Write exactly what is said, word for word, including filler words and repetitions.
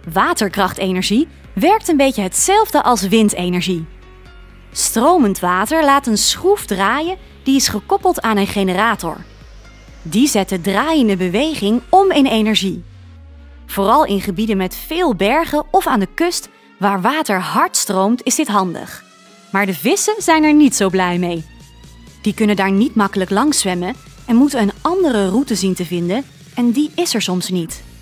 Waterkrachtenergie werkt een beetje hetzelfde als windenergie. Stromend water laat een schroef draaien die is gekoppeld aan een generator. Die zet de draaiende beweging om in energie. Vooral in gebieden met veel bergen of aan de kust waar water hard stroomt is dit handig. Maar de vissen zijn er niet zo blij mee. Die kunnen daar niet makkelijk langs zwemmen en moeten een andere route zien te vinden en die is er soms niet.